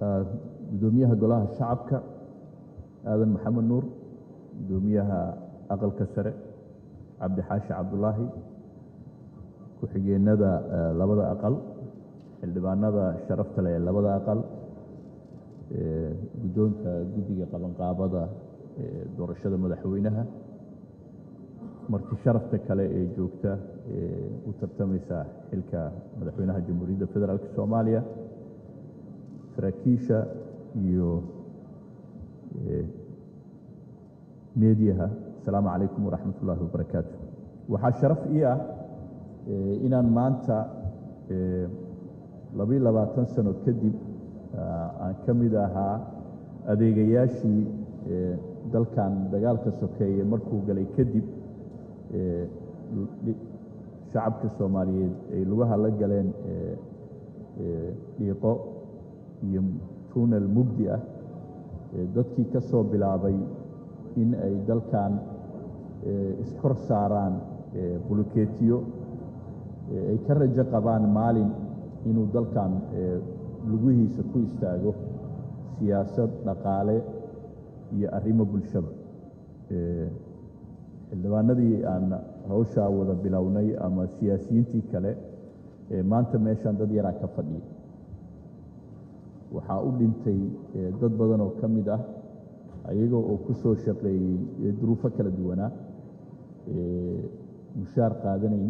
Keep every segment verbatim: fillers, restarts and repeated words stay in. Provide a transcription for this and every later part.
gudoomiyaha golaha shacabka aadan maxamed nuur, gudoomiyaha aqalka sare cabdi xaashi cabdulaahi, ku-xigeenada labada aqal, xildhibaanada sharafta leh ee labada aqal, guddoonka guddiga qabanqaabada doorashada madaxweynaha, marti sharafta kale ee joogta ee u tartamaysa xilka madaxweynaha jamhuuriyadda federaalk soomaaliya, saraakiisha iyo meediyaha. asalaamu calaykum waraxmat ullaahi wabarakaatu. waxaa sharaf ii ah inaan maanta labiyo labaatan sano kadib aan ka mid ahaa adeegayaashii dalkan dagaalka sokeeye markuu galay kadib shacabka soomaaliyeed ay lugaha la galeen dhiiqo iyo tuunel mugdi ah, dadkii ka soo bilaabay in ay dalkan iskor saaraan bulukeetiyo ay ka rajo qabaan maalin inuu dalkan lugihiisa ku istaago siyaasad, dhaqaale iyo arrimo bulshaba. xildhibaanadii aan hawshaa wada bilownay ama siyaasiyiintii kale maanta meeshaan dad yaraa ka fadhiya. waxaa u dhintay dad badan oo ka mid ah ayaga oo ku soo shaqeeyey duruufo kala duwanaa, mushaar qaadanayn.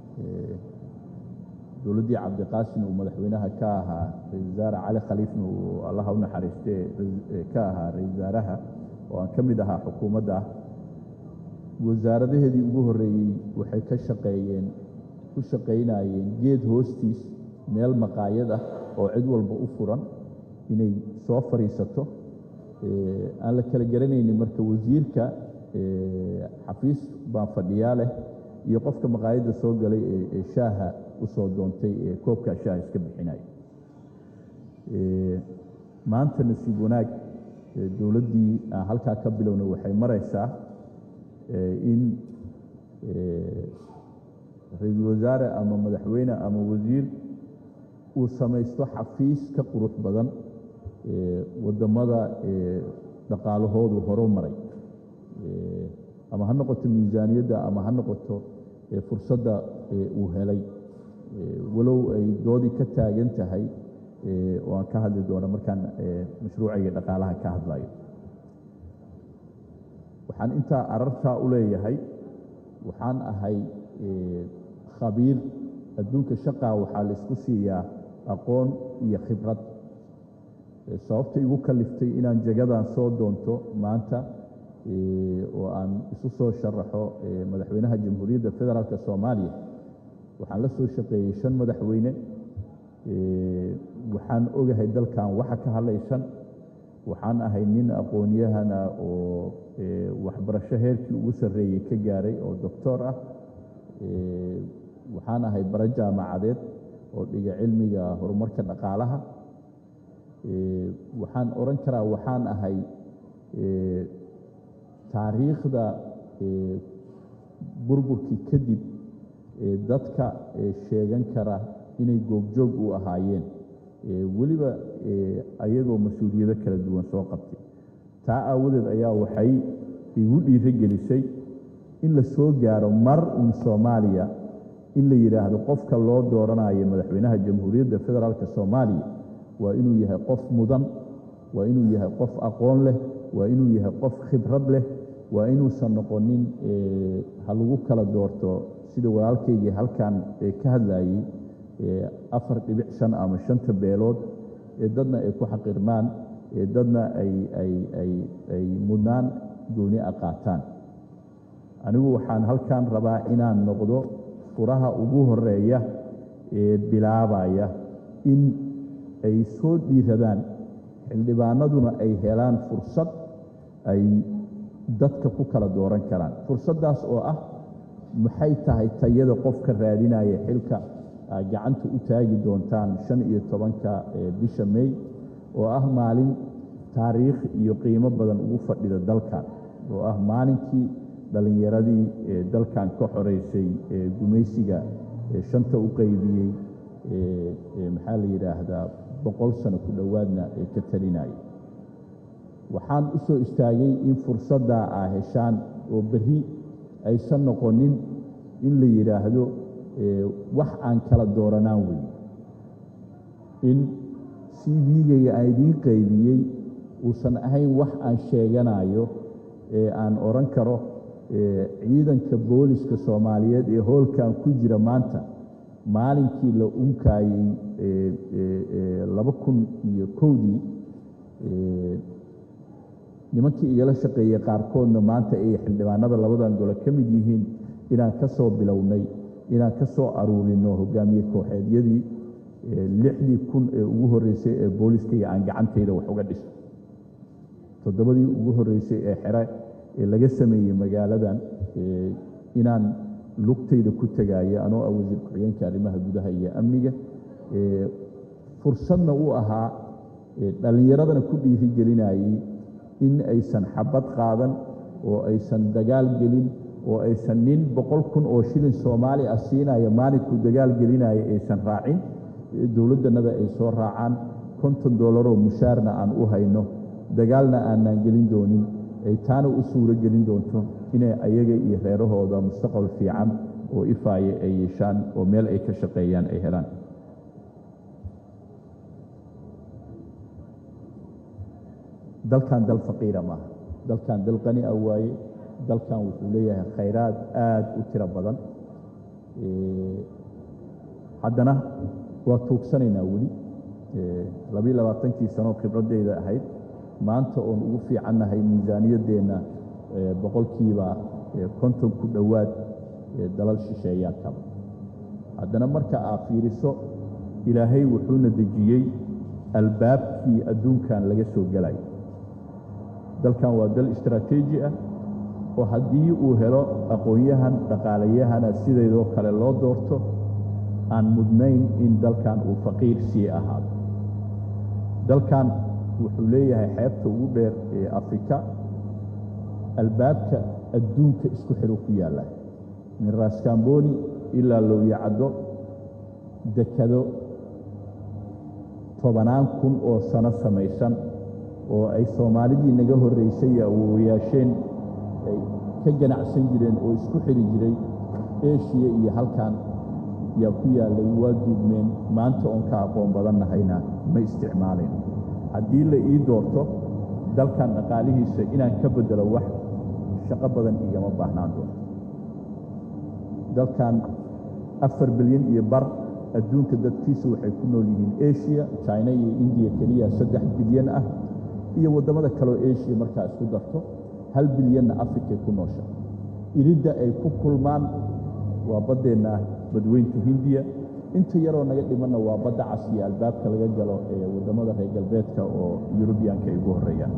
dowladdii cabdiqaasin uu madaxweynaha ka ahaa, ra-isul wasaare cali khaliifna uu allaha u naxariistee ka ahaa ra-isul wasaaraha oo aan ka mid ahaa xukuumadda ah. wasaaradaheedii ugu horreeyey waxay ka shaqeeyeen ku shaqaynayeen geed hoostiis, meel maqaayad ah oo cid walba u furan inay soo fadhiisato. aan la kala garanaynin marka wasiirka xafiis baan fadhiyaa leh iyo qofka maqaayadda soo galay ee shaaha u soo doontay ee koobkaa shaaha iska bixinaya. maanta nasiib wanaag dowladdii aan halkaa ka bilowna waxay maraysaa in ra-iisul wasaare ama madaxweyne ama wasiir uu samaysto xafiis ka qurux badan waddamada dhaqaalahoodu horu maray, ama ha noqoto miisaaniyadda ama ha noqoto fursadda uu helay, walow ay doodii ka taagan tahay oo aan ka hadli doono markaan mashruuciga dhaqaalaha ka hadlayo. waxaan intaa arartaa u leeyahay, waxaan ahay khabiir. adduunka shaqaa waxaa la isku siiyaa aqoon iyo khibrad. sababta igu kaliftay inaan jagadan soo doonto maanta oo aan isu soo sharaxo madaxweynaha jamhuuriyadda federaalk soomaaliya, waxaan la soo shaqeeyey shan madaxweyne. waxaan ogahay dalkan waxa ka hadlaysan. waxaan ahay nin aqoon-yahana oo waxbarasho heerkii ugu sarreeyey ka gaaray oo doctor ah. waxaan ahay bara jaamacadeed oo dhiga cilmiga horumarka dhaqaalaha. waxaan oran karaa waxaan ahay taariikhda burburkii kadib dadka sheegan kara inay goobjoog u ahaayeen, weliba ayagoo mas-uuliyado kala duwan soo qabtay. taa aawadeed ayaa waxay igu dhiiro gelisay in la soo gaaro mar un soomaaliya in la yidhaahdo qofka loo dooranayo madaxweynaha jamhuuriyadda federaalk soomaaliya waa inuu yahay qof mudan, waa inuu yahay qof aqoon leh, waa inuu yahay qof khibrad leh, waa inuusan noqonin ha lagu kala doorto sida walaalkaygii halkan ka hadlayey afar dhibic shan ama shanta beelood ee dadna ay ku xaqirmaan, ee dadna ay ay ay ay mudnaan gooni a qaataan. anigu waxaan halkan rabaa inaan noqdo furaha ugu horeeya ee bilaabaya in ay soo dhiiradaan xildhibaanaduna ay helaan fursad ay dadka ku kala dooran karaan. fursaddaas oo ah maxay tahay tayada qofka raadinaya xilka gacanta u taagi doontaan shan iyo tobanka bisha May, oo ah maalin taariikh iyo qiimo badan ugu fadhida dalkan, oo ah maalinkii dhalinyaradii dalkan ka xoreysay gumaysiga shanta u qaybiyey maxaa la yiraahdaa boqol sano ku dhowaadna ee ka talinaya waxaan u soo istaagay in fursaddaa aa heshaan oo berri aysan noqonin in la yidhaahdo wax aan kala dooranaan weyn in c v-gayga aan idiin qaybiyey uusan ahayn wax aan sheeganayo ee aan odhan karo ciidanka booliska soomaaliyeed ee hoolkan ku jira maanta maalinkii la unkaayey laba kun iyo kowdii nimankii igala shaqeeyey qaarkoodna maanta ay xildhibaanada labadan gole ka mid yihiin inaan ka soo bilownay inaan ka soo aruurino hogaamiye kooxeedyadii lixdii kun ee ugu horreysay ee booliskayga aan gacantayda wax uga dhiso toddobadii ugu horreysay ee xere ee laga sameeyey magaaladan inaan lugtayda ku tegaayo anoo ah wasiir ku-xigeenka arrimaha gudaha iyo amniga fursadna u ahaa dhallinyaradana ku dhiiri gelinayey in aysan xabad qaadan oo aysan dagaal gelin oo aysan nin boqol kun oo shilin soomaali ah siinaya maalinkuu dagaal gelinaya aysan raacin dowladdannada ay soo raacaan konton doolaroo mushaarna aan u hayno dagaalna aanaan gelin doonin ay taana u suuro gelin doonto inay ayaga iyo reerahooda mustaqbal fiican oo ifaaye ay yeeshaan oo meel ay ka shaqeeyaan ay helaan dalkan dal faqiira maaha dalkan dal qani ah waaye dalkan wuxuu leeyahay khayraad aad u tiro badan haddana waa tuugsanaynaa weli labiiyo labaatankii sanoo khibradeyda ahayd maanta oon ugu fiicannahay miisaaniyaddeenna boqolkiiba konton ku dhowaad dalal shisheeyaa kaba haddana marka aad fiiriso ilaahay wuxuuna dejiyey albaabkii adduunkan laga soo gelayo dalkan waa dal istaraatiiji ah oo haddii uu helo aqoon-yahan dhaqaalayahana sideedoo kale loo doorto aan mudnayn in dalkan uu faqiir sii ahaado dalkan wuxuu leeyahay xeebta ugu dheer ee afrika albaabka adduunka isku xiru ku yaalla min raskamboni ilaa lowyacaddo dekado tobanaan kun oo sano samaysan oo ay soomaalidii naga horraysay awoowayaasheen ay ka ganacsan jireen oo isku xiri jiray eshiya iyo halkan yaa ku yaallay waa duugmeen maanta oon ka aqoon badannahayna ma isticmaalayn haddii la ii doorto dalkan dhaqaalihiisa inaan ka beddelo wax shaqo badan igama baahnaan doonto dalkan afar bilyan iyo bar adduunka dadkiisa waxay ku nool yihiin eshiya china iyo indiya keliya saddex bilyan ah iyo waddamada kaleo eshiya markaa isku darto hal bilyanna afrikay ku noosha iridda ay ku kulmaan waa baddeenna badweynta hindiya inta yaroo naga dhimanna waa badda cas iyo albaabka laga galo ee waddamada reer galbeedka oo yurubiyaanka ay ugu horreeyaan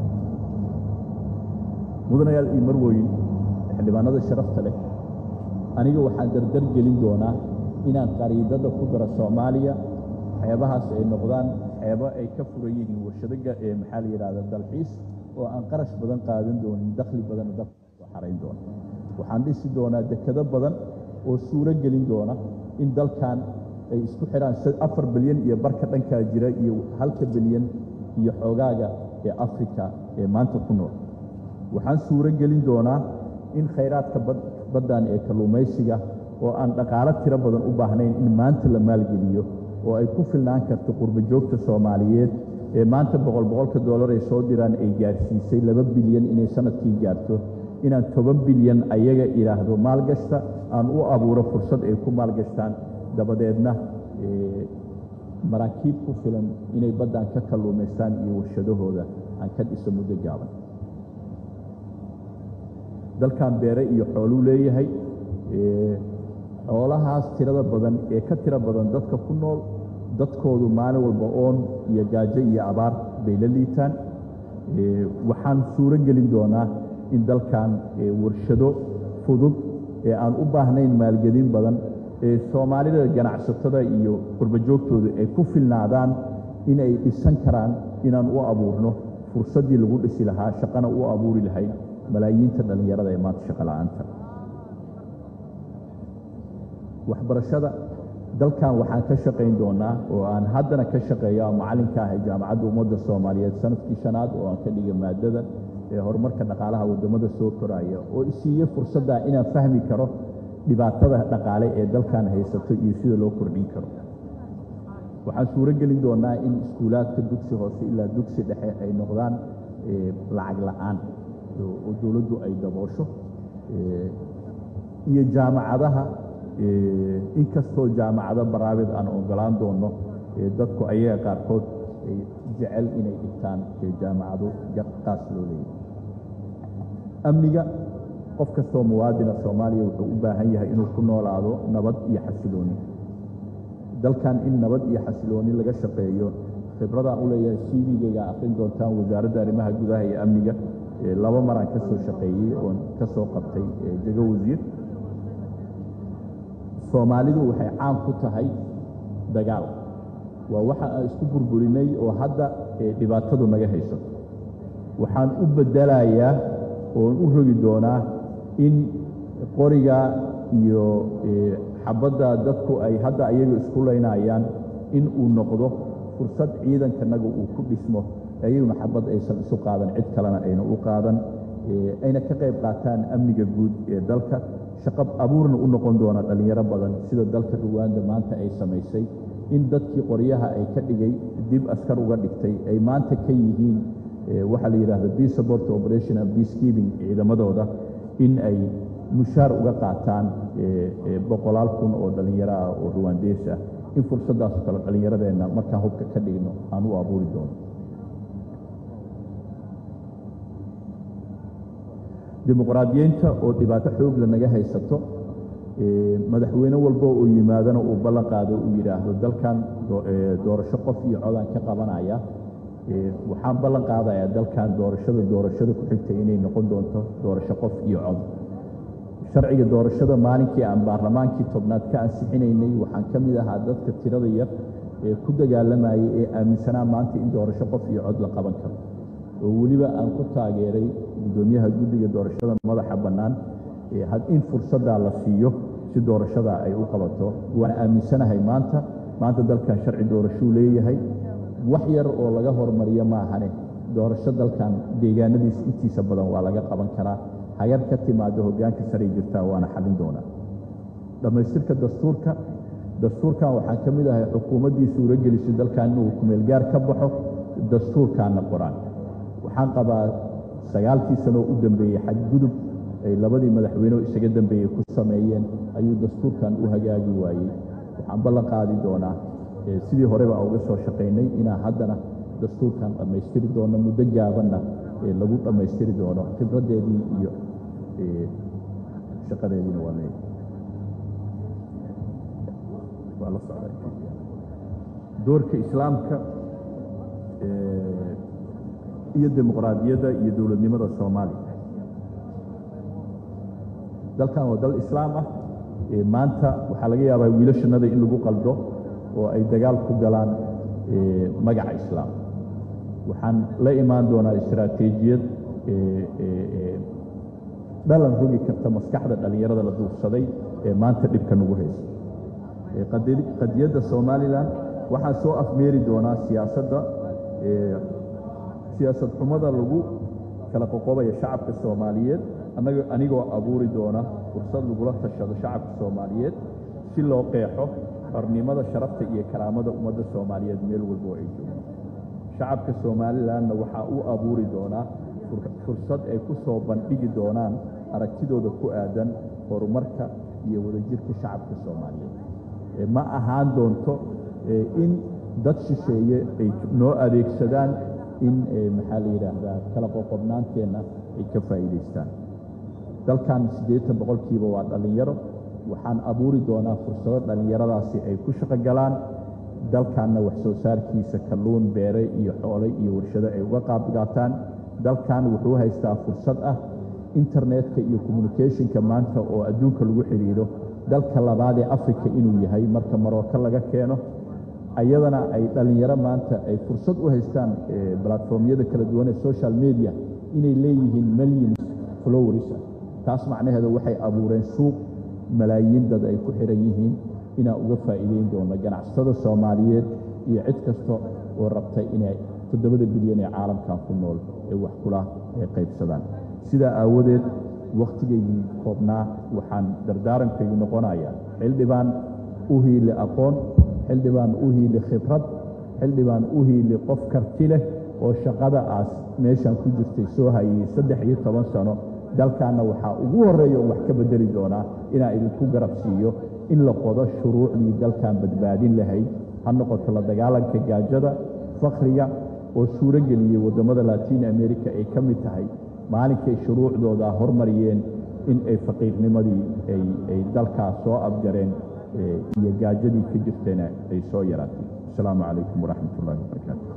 mudanayaal iyo marwooyin xildhibaanada sharafta leh aniga waxaan dardar gelin doonaa inaan qariidada ku daro soomaaliya xeebahaas ay noqdaan xeebo ay ka furan yihiin warshadaga ee maxaa la yidhahda dalxiis oo aan qarash badan qaadan doonin dakhli badan dalka soo xarayn doona waxaan dhisi doonaa dekado badan oo suuro gelin doona in dalkan ay isku xidhaan afar bilyan iyo barka dhankaa jira iyo halka bilyan iyo xoogaaga ee afrika ee maanta ku nool waxaan suuro gelin doonaa in khayraadka baddan ee kalluumaysiga oo aan dhaqaalo tiro badan u baahnayn in maanta la maalgeliyo oo ay ku filnaan karto qurbo joogta soomaaliyeed ee maanta boqol boqolka doolar ay soo diraan ay gaarsiisay laba bilyan inay sanadkii gaarto inaan toban bilyan ayaga idhaahdo maalgashta aan u abuuro fursad ay ku maalgashtaan dabadeedna maraakiib ku filan inay baddan ka kalluumaystaan iyo warshadahooda aan ka dhiso muddo gaaban dalkan beere iyo xooluu leeyahay xoolahaas tirada badan ee ka tiro badan dadka ku nool dadkoodu maalin walba oon iyo gaajo iyo abaar bay la liitaan waxaan suuro gelin doonaa in dalkan warshado fudud ee aan u baahnayn maalgelin badan ee soomaalida ganacsatada iyo qurbo joogtooda ay ku filnaadaan inay dhisan karaan inaan u abuurno fursaddii lagu dhisi lahaa shaqana u abuuri lahayd malaayiinta dhallinyarada ee maanta shaqo la'aanta waxbarashada dalkan waxaan ka shaqayn doonaa oo aan haddana ka shaqeeya macalinka ah jaamacadda ummadda Soomaaliyeed sanadkii shanaad oo aan ka dhigay maadada ee horumarka dhaqaalaha wadamada soo koraya oo isiiyo fursadda inaan fahmi karo dhibaatada dhaqaale ee dalkan haysato iyo sida loo kordhin karo waxaan suuro gelin doonaa in iskuulaadka dugsi hoose ilaa dugsi dhexe ay noqdaan lacag la'aan oo dawladdu ay daboosho iyo jaamacadaha inkastoo jaamacado baraabid aan ogolaan doono dadku ayaga qaarkood ay jecel inay dhigtaan jaamacado qaas loo leeyahay amniga qof kastoo muwaadina Soomaaliya wuxuu u baahan yahay inuu ku noolaado nabad iyo xasilooni dalkan in nabad iyo xasilooni laga shaqeeyo khibrada u leeyahay C V-ga aqoon doontaan wasaaradda arrimaha gudaha iyo amniga laba mar aan ka soo shaqeeyay oo ka soo qabtay jago wasiir Soomaalidu waxay caan ku tahay dagaal waa waxa aan isku burburinay oo hadda dhibaatadu naga hayso waxaan u bedelayaa oo u rogi doonaa in qoriga iyo xabadda dadku ay hadda ayaga isku leynayaan in uu noqdo fursad ciidankanaga uu ku dhismo ayaguna xabad aysan isu qaadan cid kalena ayna u qaadan ayna ka qayb qaataan amniga guud ee dalka shaqo abuurna u noqon doona dhalinyaro badan sida dalka Rwanda maanta ay samaysay in dadkii qoryaha ay ka dhigay dib askar uga dhigtay ay maanta ka yihiin waxa la yiraahdo peace support operation and peacekeeping ciidamadooda in ay mushaar uga qaataan boqolaal kun oo dhalinyaro ah oo Rwandees ah in fursadaas kala dhalinyaradeenna marka hubka ka dhigno aan u abuuri doono dimuqraadiyiinta oo dhibaato xoog la naga haysato madaxweyne walba oo yimaadana uu ballan qaado uu yiraahdo dalkan doorasho qof iyo cod aan ka qabanaya waxaan ballan qaadayaa dalkan doorashada doorashada ku xigtay inay noqon doonto doorasho qof iyo cod sharciga doorashada maalinkii aan baarlamaankii tobnaad ka ansixinaynay waxaan ka mid ahaa dadka tirada yar ee ku dagaalamayay ee aaminsanaa maanta in doorasho qof iyo cod la qaban karo oo weliba aan ku taageeray gudoomiyaha guddiga doorashada madaxa bannaan ee had in fursadda la siiyo si doorashada ay u qabato waan aaminsanahay maanta maanta dalkan sharci doorasho leeyahay wax yar oo laga hormariyo ma ahane doorasho dalkan deegaanadiisa intiisa badan waa laga qaban karaa hagar ka timaado hoggaanka sare jirta waana xalin doonaa dhamaystirka dastuurka dastuurkan waxaan ka mid ahay xukuumaddii suuro gelisay dalkan inuu kumeel gaar ka baxo dastuurkaana qoraan waxaan qabaa sagaalkii sano u dambeeyey xadgudub ay labadii madaxweyne isaga dambeeyey ku sameeyeen ayuu dastuurkan u hagaagi waayey waxaan ballan qaadi doonaa sidii horeba uga soo shaqaynay inaan haddana dastuurkan dhammaystiri doono muddo gaabanna lagu dhammaystiri doono khibradeedii iyo shaqadeediina waa leeyahay waa la socdaa doorka islaamka iyo dimuqraadiyadda iyo dowladnimada Soomaaliya dalkan waa dal islaam ah maanta waxaa laga yaabaa wiilashanada in lagu qaldo oo ay dagaal ku galaan magaca islaam waxaan la imaan doonaa istiraatiijiyad dhalan rogi karta maskaxda dhalinyarada la duursaday ee maanta dhibka nagu haysta qadiyadda Somaliland waxaan soo afmeeri doonaa siyaasadda siyaasad xumada lagu kala qoqobaya shacabka Soomaaliyeed anaga anigoo abuuri doona fursad lagu la tashado shacabka Soomaaliyeed si loo qeexo qarnimada sharafta iyo karaamada ummadda Soomaaliyeed meel walba oo ay joogaan shacabka Somaliland waxa uu abuuri doonaa fursad ay ku soo bandhigi doonaan aragtidooda ku aadan horumarka iyo wadajirka shacabka Soomaaliyeed ma ahaan doonto in dad shisheeye ay noo adeegsadaan in maxaa la yiraahdaa kala qoqobnaanteena ay ka faa'iideystaan dalkan siddeetan boqolkiiba waa dhalinyaro waxaan abuuri doonaa fursado dhalinyaradaasi ay ku shaqo galaan dalkanna wax soo saarkiisa kalluun beere iyo xoolo iyo warshado ay uga qaab qaataan dalkan wuxuu haystaa fursad ah internetka iyo communicationka maanta oo adduunka lagu xiriiro dalka labaad ee Afrika inuu yahay marka Marocco laga keeno ayadana ay dhalinyaro maanta ay fursad u haystaan platformyada kala duwan ee social media inay leeyihiin millions followers taas macnaheedu waxay abuureen suuq malaayiin dad ay ku xiran yihiin inaan uga faa'iideyn doono ganacsatada Soomaaliyeed iyo cid kasta oo rabtay inay toddobada bilyan ee caalamkan ku nool ee wax kula qaybsadaan sidaa aawadeed waqtigeygii koobnaa waxaan dardaarankaygu noqonayaa xildhibaan u hiili aqoon xildhibaan u hiili khibrad xildhibaan u hiili qof karti leh oo shaqada aas meeshan ku jirtay soo hayay saddex iyo toban sano dalkaana waxaa ugu horeeya oo wax ka bedeli doonaa inaan idinku garab siiyo in la qodo shuruucdii dalkan badbaadin lahayd ha noqoto la dagaalanka gaajada fakriga oo suuro geliyey waddamada Latin America ay ka mid tahay maalinkay shuruucdooda hormariyeen in ay faqiirnimadii ay ay dalkaas soo abjareen iyo gaajadii ka jirtayna ay soo yaraatay. Assalaamu calaykum waraxmatullaahi wabarakaatuh.